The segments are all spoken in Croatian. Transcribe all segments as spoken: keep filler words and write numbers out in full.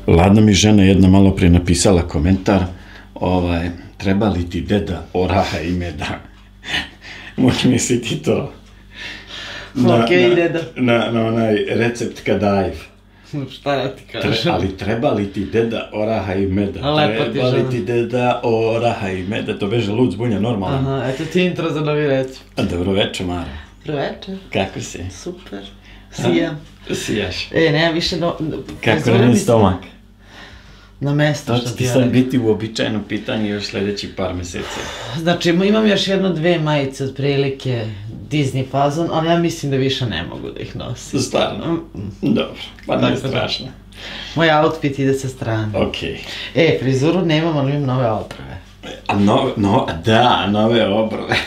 Ladna mi žena jedna malo prije napisala komentar, ovaj, treba li ti deda oraha i meda? Možeš misliti to? Okej, deda. Na onaj recept Kadajev. Šta ja ti kažem? Ali treba li ti deda oraha i meda? Treba li ti deda oraha i meda? To beže lud zbunja normalno. Aha, eto ti intro za novi recept. Dobro večer, Mara. Dobro večer. Kako si? Super. Sijam. Sijaš. E, nema više do... Kako je stomak? Na mesto To što će ti ti ja sad rekao. biti uobičajeno pitanje još sljedećih par mjeseci. Znači, imam još jedno dve majice otprilike Disney fazon, ali ja mislim da više ne mogu da ih nosim. Stvarno? Dobro, pa nije strašno. Moj outfit ide sa strane. Okej. E, frizuru nemam, ali imam nove oprave. A nove, no, da, nove obrve.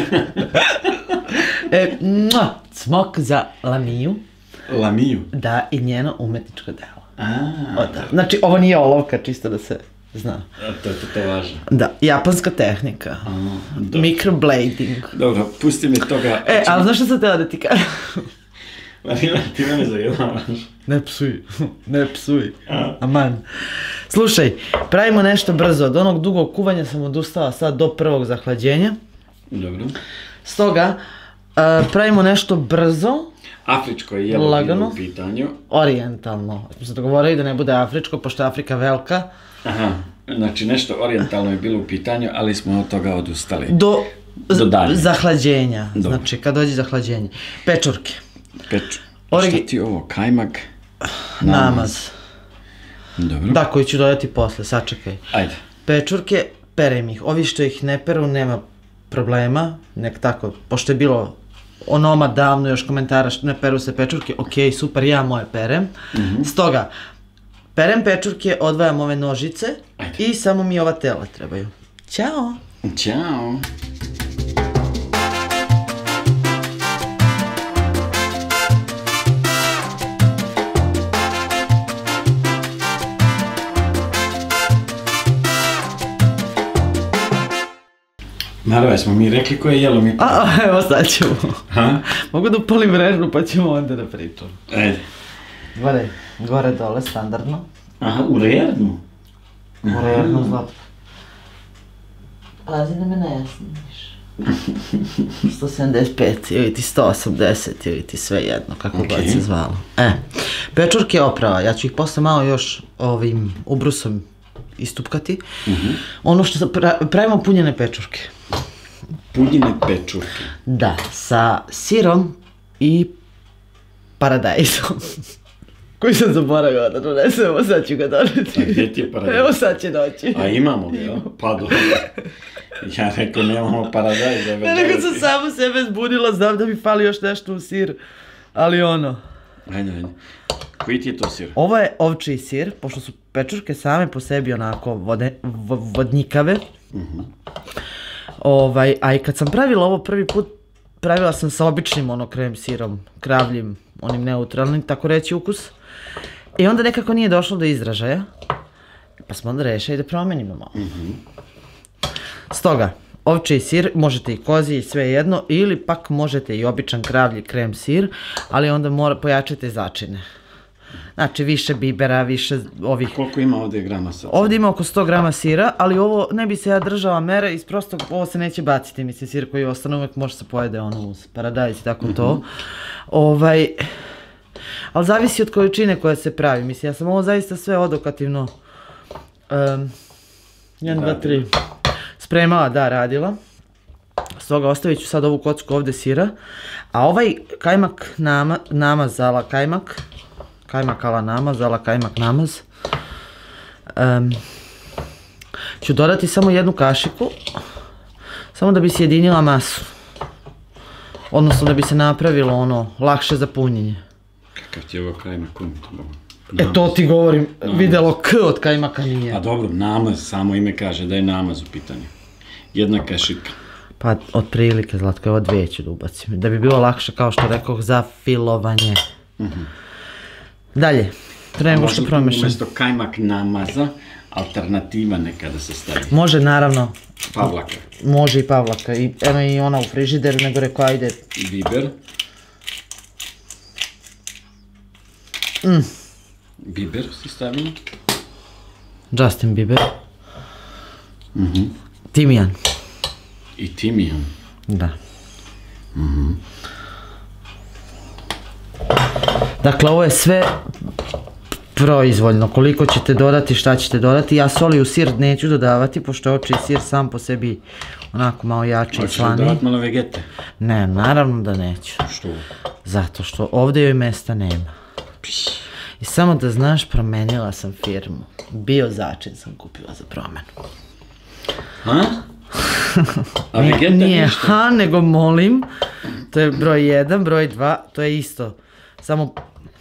E, mua, smok za Lamiju. Lamiju? Da, i njeno umetničko delo. A, Znači, ovo nije olovka, čisto da se zna. to je to važno. Da, japanska tehnika. Microblading. Dobro, pusti mi toga. E, ali znaš što sam tela da ti kažem? Marina, ti mene zajebavaš. Ne psuj, ne psuj. Aman. Slušaj, pravimo nešto brzo. Od onog dugog kuvanja sam odustala sad do prvog zahlađenja. Dobro. Stoga, pravimo nešto brzo. Afričko je jelo bilo u pitanju. Orijentalno. Smo se dogovorili da ne bude afričko, pošto je Afrika velika. Aha, znači nešto orijentalno je bilo u pitanju, ali smo od toga odustali. Do dalje. Zahlađenja. Znači, kad dođe zahlađenje. Pečurke. Šta ti ovo, kajmak? Namaz. Dobro. Da, koji ću dodati posle, sačekaj. Ajde. Pečurke, perem ih. Ovi što ih ne peru, nema problema. Nek tako, pošto je bilo onoma davno još komentara što ne peru se pečurke, okej, super, ja moje perem. Stoga, perem pečurke, odvajam ove nožice i samo mi ova tela trebaju. Ćao! Ćao! Maro, smo mi rekli koje jelo mi... A, evo sad ćemo. Ha? Mogu da upalim mrežu pa ćemo onda da pričam. Ajde. Gore, gore, dole, standardno. Aha, u rednu? U rednu, zlato. Pazi da me ne jasniš. sto sedamdeset pet ili ti sto osamdeset ili ti sve jedno, kako god se zvalo. E, pečurke oprava, ja ću ih posle malo još ovim ubrusom istupkati. Ono što pravimo punjene pečurke. Punjene pečurke? Da, sa sirom i paradajzom. Koji sam zaboravila da donesem, evo sad ću ga doneti. A gdje ti je paradajz? Evo sad će doći. A imamo ga, jel? Pa dobro. Ja rekao nemamo paradajza. Ne, nego sam samo sebe zbunila, znam da mi fali još nešto u sir, ali ono. Ajde, ajde. Koji ti je to sir? Ovo je ovčiji sir, pošto su pečurke same po sebi onako vodnikave. A i kad sam pravila ovo prvi put, pravila sam sa običnim ono krem sirom, kravljim, onim neutralnim, tako reći ukus. I onda nekako nije došlo do izražaja, pa smo onda rešili da promenimo malo. Stoga, ovčiji sir, možete i kozi i sve jedno, ili pak možete i običan kravlji krem sir, ali onda pojačajte začine. Znači više bibera, više ovih... Koliko ima ovdje grama sad? Ovdje ima oko sto grama sira, ali ovo ne bi se ja držala mere iz prostog, ovo se neće baciti, mislim, sir koji ostane uvijek može se pojede ono uz paradajz i tako to. Ovaj... Ali zavisi od količine koja se pravi, mislim, ja sam ovo zaista sve odokativno... jedan, dva, tri... Spremala, da, radila. Stoga ostavit ću sad ovu kocku ovdje sira. A ovaj kajmak namaz, ala kajmak, kajmak ala namaz, ala kajmak namaz, ću dodati samo jednu kašiku, samo da bi sjedinila masu. Odnosno da bi se napravilo ono, lakše za punjenje. Kakav ti je ovo kajmak umito? E to ti govorim, vidjelo K od kajmaka nije. A dobro, namaz, samo ime kaže da je namaz u pitanju. Jedna kašika. Pa, otprilike, Zlatko, evo dvije ću da ubacim. Da bi bilo lakše, kao što rekoh, za filovanje. Dalje, pre nego što promešam. Umjesto kajmak namaza, alternativa nekada se stavi. Može, naravno. Pavlaka. Može i pavlaka. Eno i ona u frižideru, nego rekao, ajde. Biber. Biber si stavila. Justin Bieber. Mhm. Timijan. I timijan. Da. Dakle, ovo je sve proizvoljno. Koliko ćete dodati, šta ćete dodati. Ja soli u sir neću dodavati, pošto je oči sir sam po sebi onako malo jači i Hoćeš li slaniji. dodavati malo vegete? Ne, naravno da neću. Što? Zato što ovdje joj mesta nema. I samo da znaš, promenila sam firmu. Bio začin sam kupila za promenu. Ha? A Nije- vegeta Nije ništa? ha, nego molim. To je broj jedan, broj dva, to je isto. Samo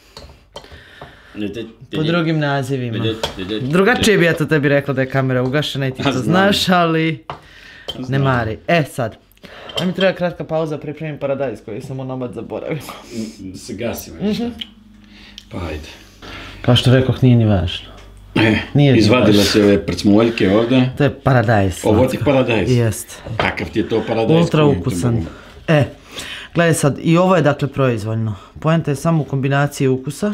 po drugim nazivima. Drugačije bi ja to tebi rekla da je kamera ugašena i ti to Znam. znaš, ali ne Znam. mari. E sad, da mi treba kratka pauza, pripremim paradajz koji sam onomad zaboravila. Se gasimo ništa. Pa ajde. Kao što rekoh, nije ni važno. E, Nije izvadila baš. se ove prcmuljke ovdje. To je paradajz. Ovo ti slatko. paradajz? Jest. Kakav ti je to paradajz? Ultra koji ti ukusan. mogu? E, gledaj sad, i ovo je dakle proizvoljno. Poenta je samo u kombinaciji ukusa.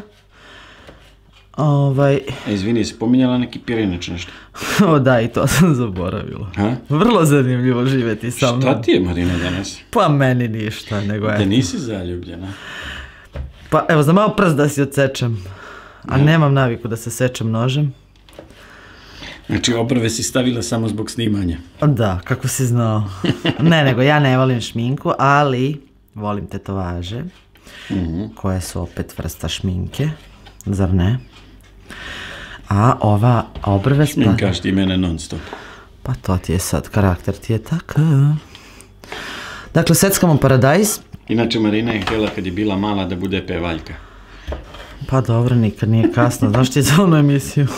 Ovaj, E, izvini, si pominjala neki pirinač nešto? o da, i to sam zaboravila. Ha? Vrlo zanimljivo živjeti sa mnom. Šta ti je, Marina, danas? Pa meni ništa, nego Da je. nisi zaljubljena? Pa evo, za malo prst da si odsečem. A nemam naviku da se sečem nožem. Znači, obrve si stavila samo zbog snimanja. Da, kako si znao. Ne, nego ja ne volim šminku, ali volim tetovaže. Koje su opet vrsta šminke. Zar ne? A ova obrve... spa- Minkaš ti mene non stop. Pa to ti je sad, karakter ti je takav. Dakle, seckamo paradajz. Inače, Marina je htjela kad je bila mala da bude pevaljka. Pa dobro, nikad nije kasno. Znaš ti za onu emisiju?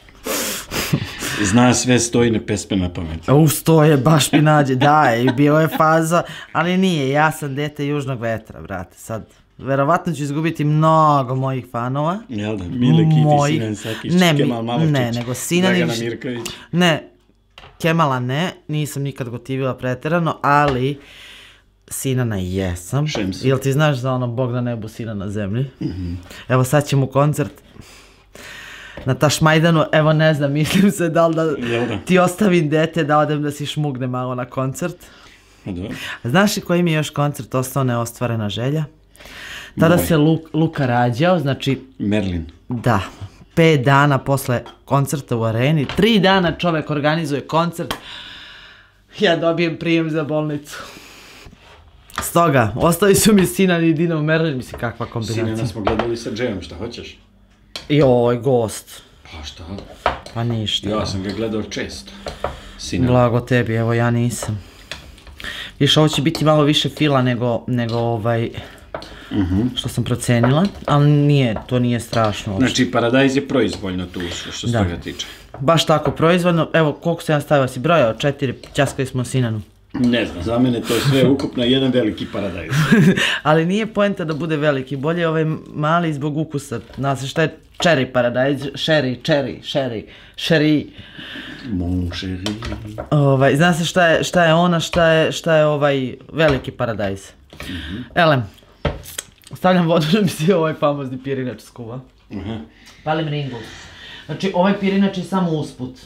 Zna sve stojne pesme na pamet. Uf, to je, baš mi nađe. Da, i bio je faza, ali nije. Ja sam dete južnog vetra, brate. Sad, verovatno ću izgubiti mnogo mojih fanova. Jel da? Mile Kiti, Mojih- Sinan Sakić, Ne, mi- Kemal Malovčić, ne, nego Sinan i- Dragana Mirković. Ne, Kemala ne, nisam nikad gotivila pretjerano, ali Sinana jesam. Šems. Jel ti znaš za ono Bog na nebu, Sina na zemlji? Evo sad ćemo koncert na Tašmajdanu, evo ne znam, mislim se da li da Jel da? ti ostavim dete da odem da si šmugne malo na koncert. Pa dobro. Znaš li koji mi je još koncert ostao neostvarena želja? Tada Moj. se Luk- Luka rađao, znači Merlin. da, pet dana posle koncerta u areni, tri dana čovek organizuje koncert, ja dobijem prijem za bolnicu. Stoga, ostali su mi Sinan i Dinamo Merlin, misli kakva kombinacija. Sinana smo gledali sa Džejom, šta hoćeš? Joj, gost, Pa šta? pa ništa. Ja sam ga gledao često. Sinan. Blago tebi, evo ja nisam. Viš, ovo će biti malo više fila nego, nego ovaj, što sam procenila, ali nije, to nije strašno uopšte. Znači, paradajz je proizvoljno tu, što, što se Da. toga tiče. Baš tako, proizvodno, evo koliko sam ja stavio, si brojao, četiri, ćaskali smo Sinanu. Ne znam, za mene to je sve ukupno jedan veliki paradajz. Ali nije poenta da bude veliki, bolje je ovaj mali zbog ukusa. Zna se šta je cherry paradajz, sherry, cherry, sherry, sherry. Mon chéri. Ovaj, zna se šta je, šta je ona, šta je, šta je ovaj veliki paradajz. Elem, stavljam vodu da mi se ovaj famozni pirinač skuva. Aha. Palim ringu. Znači, ovaj pirinač je samo usput.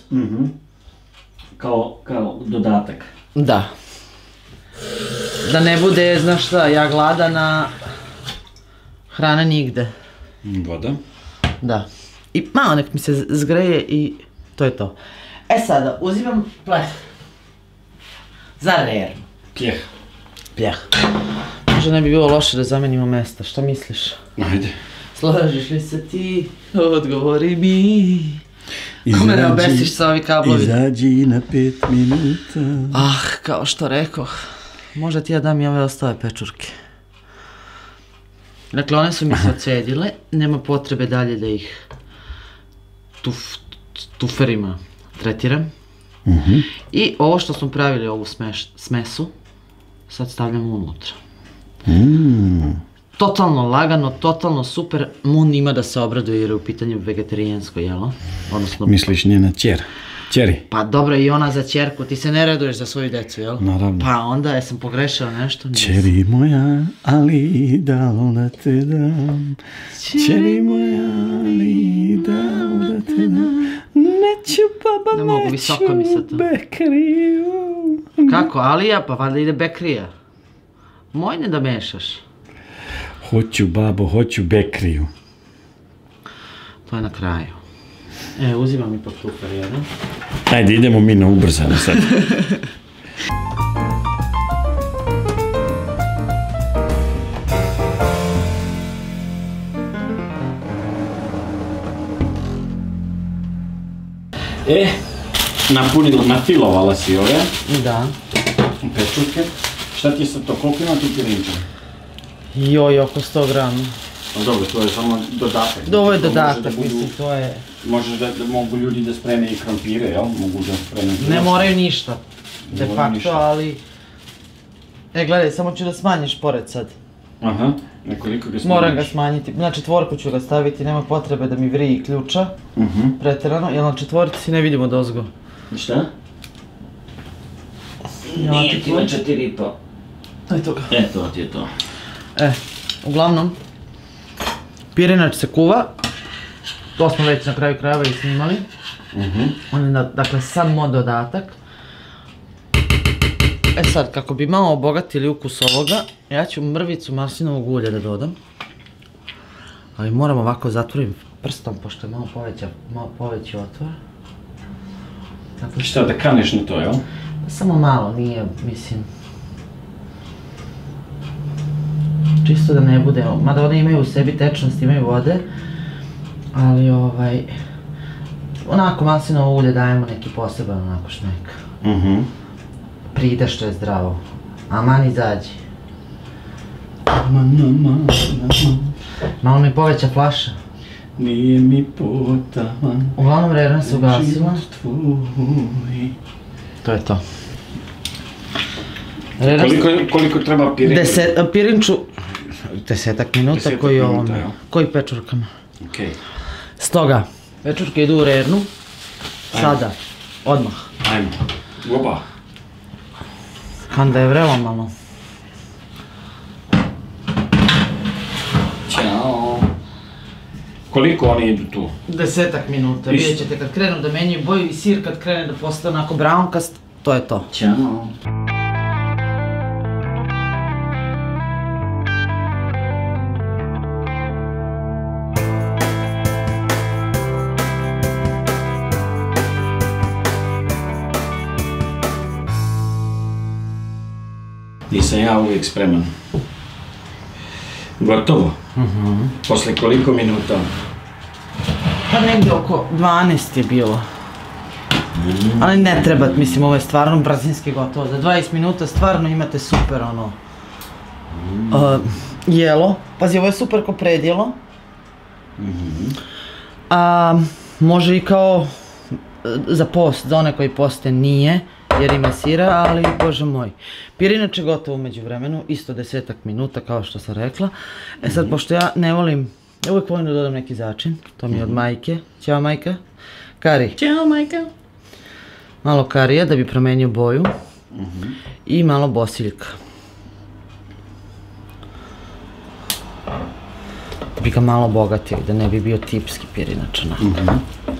Kao, kao dodatak. Da. Da ne bude, znaš šta, ja gladana, hrana nigde. Voda. Da. I malo nek mi se zgreje i to je to. E sada, uzimam pleh. Za reru. Pljeh. Pljeh. Možda ne bi bilo loše da zamenimo mesta, šta misliš? Ajde. Složiš li se ti? Odgovori mi. Kome ne obesiš sa ovi kablovi? Izađi na pet minuta. Ah, kao što rekoh, možda ti ja dam i ove ostale pečurke. Dakle, one su mi se ocedile, nema potrebe dalje da ih tuf, tuferima tretiram. I ovo što smo pravili, ovu smeš, smesu, sad stavljamo unutra. Totalno lagano, totalno super. Mun ima da se obraduje jer je u pitanju vegetarijansko jelo. Odnosno, Misliš njena ćer? Ćeri? pa dobro i ona za ćerku, ti se ne raduješ za svoju decu, jel? Naravno. Pa onda, jesam pogrešila nešto? Nisam. Ćeri moja, ali da li da te dam? Ćeri moja, ali da li da te dam? Ne neću, baba, Ne mogu, neću visoko mi sad to. bekriju. Kako, Alija? Pa valjda ide bekrija. Moj ne da mešaš. Hoću, babo, hoću bekriju. To je na kraju. E, uzimam ipak tu perijedu. Ajde, idemo mi na ubrzano sad. E, napunila, nafilovala si ove Da. pečurke. Šta ti je sad to, koliko ima tu pirinča? Joj, oko sto grama. No dobro, to je samo dodatak. Da, ovo je To može dodatak, da budu- mislim, to je... Možeš da, da mogu ljudi da spreme i krompire, jel? Mogu da spreme... Ne moraju ništa, Ne de moraju facto, ništa. ali... E, gledaj, samo ću da smanjiš pored sad. Aha, nekoliko ga smanjiš. Moram ga smanjiti, na četvorku ću ga staviti, nema potrebe da mi vriji ključa. Mhm. Pretjerano, jer na četvorci ne vidimo dozgo. Šta? Nije ti na četiri i po. Eto ga. E, to ti je to. E, uglavnom, pirinač se kuva. To smo već na kraju krajeva i snimali. Mhm. On je, na- dakle, samo dodatak. E sad, kako bi malo obogatili ukus ovoga, ja ću mrvicu maslinovog ulja da dodam. Ali moram ovako zatvorim prstom, pošto je malo poveća, malo poveći otvor. Dakle, Šta, da kaneš na to, jel? samo malo, nije, mislim... Čisto da ne bude, mada one imaju u sebi tečnost, imaju vode. Ali ovaj... Onako maslinovo ulje dajemo neki poseban onako šmek. Mhm. Pride što je zdravo. Aman izađi. Aman, aman, aman, Malo mi poveća flaša. nije mi potaman. Uglavnom Rerna se ugasila. Život tvoj. To je to. Rerna Koliko, koliko treba pirinča? Deset, pirinču... Desetak minuta Desetak koji minuta, ovome. jel? Koji pečurkama. Okej. Stoga, pečurke idu u Rernu. Sada. Odmah. Ajmo. Oba. Kanda je vrelo malo. Ćao. Koliko oni idu tu? Desetak minuta. Isto. Vidjet ćete kad krenu da menjaju boju i sir kad krene da postane onako brownkast, to je to. Ćao. Nisam ja uvijek spreman. Gotovo? Mhm. Posle koliko minuta? Pa negdje oko dvanaest je bilo. Ali ne treba, mislim, ovo je stvarno brzinski gotovo. Za dvadeset minuta stvarno imate super ono... uh, jelo. Pazi, ovo je super ko predjelo. A može i kao uh, za post, za one koji poste nije, jer ima sira, ali bože moj. Pirinač je gotovo u međuvremenu, isto desetak minuta kao što sam rekla. E sad, pošto ja ne volim, ja uvijek volim da dodam neki začin, to mi je od majke. Ćao majka. Kari. Ćao, majka. Malo karija da bi promenio boju. I malo bosiljka. Da bi ga malo obogatio, da ne bi bio tipski pirinač onako.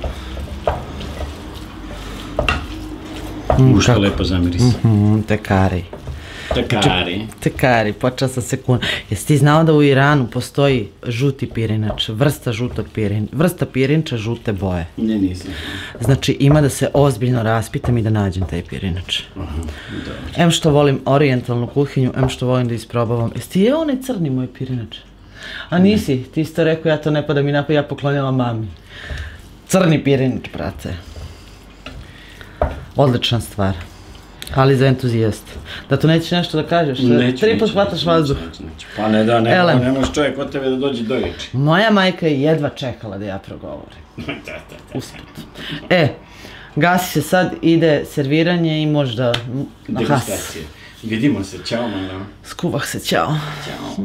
Ušto lepo zamirisa. Mm, te kari. Takari. Te kari, počeo sam se kun. Jesi ti znao da u Iranu postoji žuti pirinač, vrsta žutog pirin, vrsta pirinča žute boje? Ne, nisam. Znači ima da se ozbiljno raspitam i da nađem taj pirinač. Em što volim orijentalnu kuhinju, em što volim da isprobavam. Jesi ti jeo onaj crni moj pirinač? A nisi, ti isto rekao, ja to ne pada mi napad, ja poklonjala mami. Crni pirinač, brate. Odlična stvar. Ali za entuzijaste. Da to nećeš nešto da kažeš? Neću, Tri put neću, hvataš neću, vazduh. neću, neću. Pa ne da, ne, Elem. ne možeš čovjek od tebe da dođe do riječi. Moja majka je jedva čekala da ja progovorim. Da, da, da. Usput. E, gasi se sad, ide serviranje i možda... na has. Degustacije. Vidimo se, čao, mama. Skuvah se, ćao. Ćao.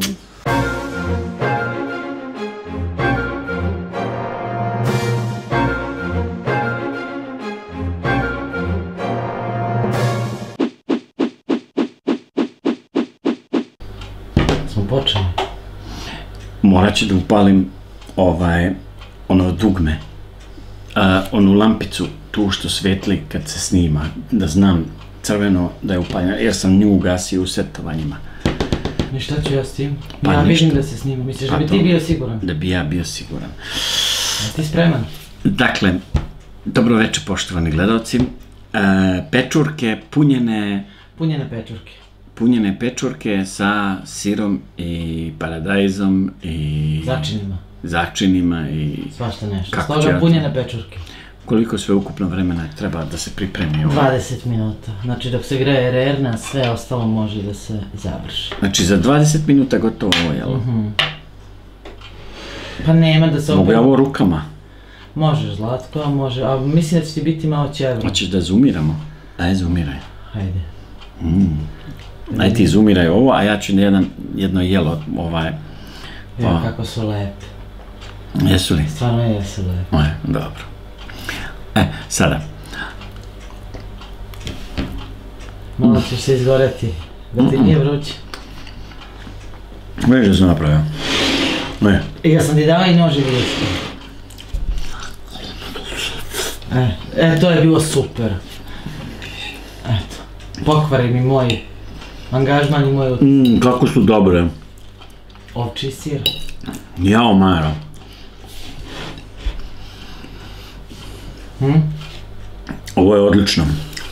Smo počeli. Morat ću da upalim ovaj, ono dugme. onu lampicu, tu što svetli kad se snima, da znam crveno da je upaljena, jer sam nju ugasio u setovanjima. I šta ću ja s tim? Ja vidim da se snima, misliš da bi ti bio siguran? Da bi ja bio siguran. A ti spreman? Dakle, dobro večer poštovani gledalci. Pečurke, punjene... Punjene pečurke. Punjene pečurke sa sirom i paradajzom i... Začinima. Začinima i... Svašta nešto. Stoga punjene pečurke. Koliko sve ukupno vremena treba da se pripremi ovo? dvadeset minuta. Znači dok se greje rerna, sve ostalo može da se završi. Znači za dvadeset minuta gotovo ovo, jel? Pa nema da se... Mogu ja ovo rukama? Možeš, Zlatko, a može, a mislim da će ti biti malo ćevro. Hoćeš da zoomiramo? Aj, zoomiraj. Hajde. Aj ti zoomiraj ovo, a ja ću jedno jelo, ovaj... Evo kako su lepe. Jesu li? Stvarno jesu lepe. Dobro. E, sada. Malo ćeš se izgoreti, da ti nije vruće. Vidiš da sam napravio. I ja sam ti dao i nož i vijeski. E, to je bilo super. Eto, pokvari mi moj angažman i moj utis. Mmm, kako su dobre. Ovči sir. Jao, Mara. Ovo je odlično.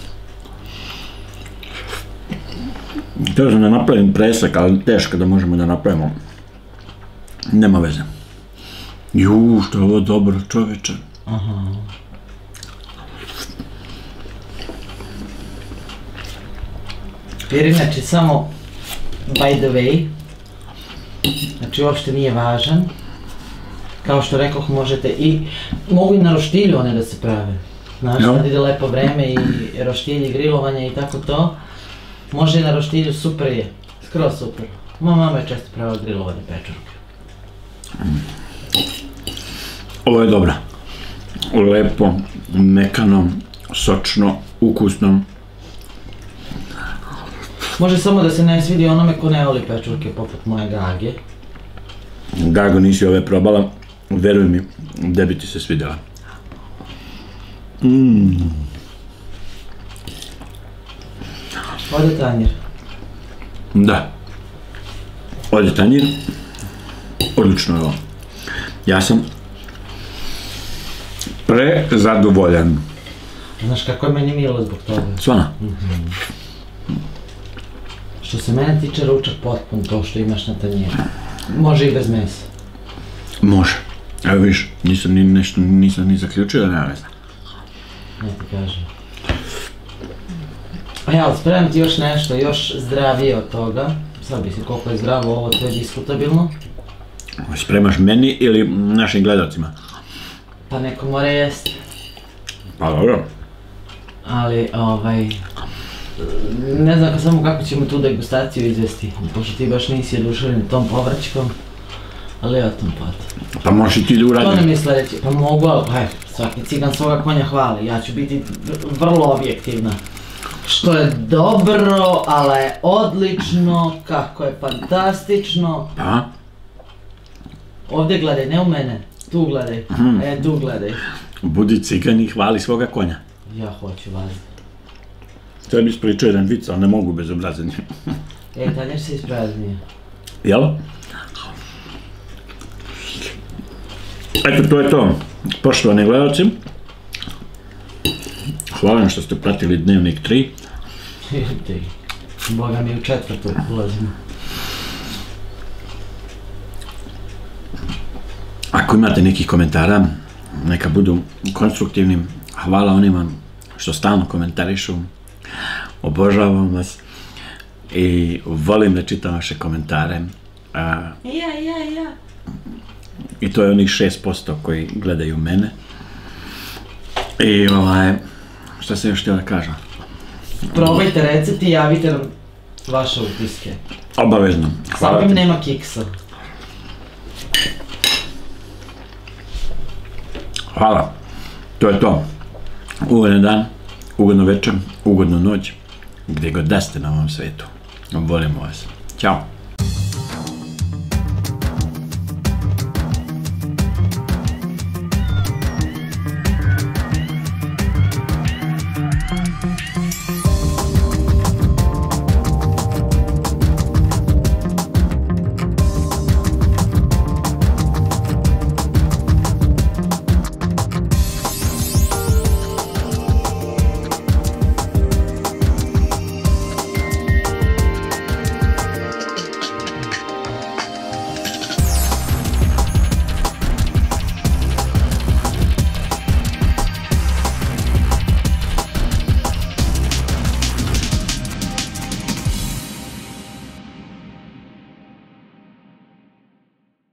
Htio sam da napravim presek, ali teško da možemo da napravimo. Nema veze. Juuu, što je ovo dobro, čoveče. Aha. Jer inače samo by the way, znači uopšte nije važan. Kao što rekoh, možete i, mogu i na roštilju one da se prave. Znaš, kad ide lepo vreme i roštilje, grilovanje i tako to, može i na roštilju, super je, skroz super. Moja mama je često prava grilovanje pečurke. Ovo je dobro. Lepo, mekano, sočno, ukusno. Može samo da se ne svidi onome ko ne voli pečurke poput moje Gage. Gago, nisi ove probala, veruj mi, da bi ti se svidjela. Ode tanjir. Da. Ode tanjir. Odlično je ovo. Ja sam prezadovoljan. Znaš kako je meni milo zbog toga? Stvarno? Što se mene tiče, ručak potpun to što imaš na tanjiru. Može i bez mesa. Može. Evo viš, nisam ni nešto, nisam ni zaključio, nema veze. Ne ti kažem. A ja, spremam ti još nešto, još zdravije od toga. Sad bi si koliko je zdravo ovo, to je diskutabilno. Spremaš meni ili našim gledalcima? Pa neko mora jesti. Pa dobro. Ali, ovaj... Ne znam samo kako ćemo tu degustaciju izvesti, pošto ti baš nisi oduševljen tom povrćkom. Ali ja tom pat. Pa možeš i ti da uradim. To ne mi sledeće, pa mogu, ali haj, svaki cigan svoga konja hvali, ja ću biti vrlo objektivna. Što je dobro, ali je odlično, kako je fantastično. Pa? Ovdje gledaj, ne u mene, tu gledaj, e, tu gledaj. Budi cigan i hvali svoga konja. Ja hoću vas. To bi ispričao jedan vic, ali ne mogu bez obrazanja. E, tanjer se ispraznije. Jel? Eto, to je to. Poštovani gledalci, hvala što ste pratili Dnevnik tri. Boga mi u četvrtu ulazimo. Ako imate nekih komentara, neka budu konstruktivni. Hvala onima što stalno komentarišu. Obožavam vas i volim da čitam vaše komentare. Ja, ja, ja. I to je onih šest posto koji gledaju mene. I ovaj, šta sam još htio da kažem? Probajte recept i javite nam vaše utiske. Obavezno. Samo im nema kiksa. Hvala. To je to. Ugodan dan, ugodno večer, ugodnu noć, gdje god da ste na ovom svetu. Volimo vas. Ćao.